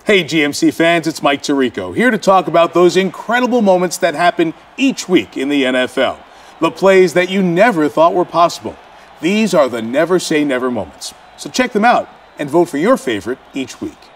Hey GMC fans, it's Mike Tirico, here to talk about those incredible moments that happen each week in the NFL. The plays that you never thought were possible. These are the never say never moments. So check them out and vote for your favorite each week.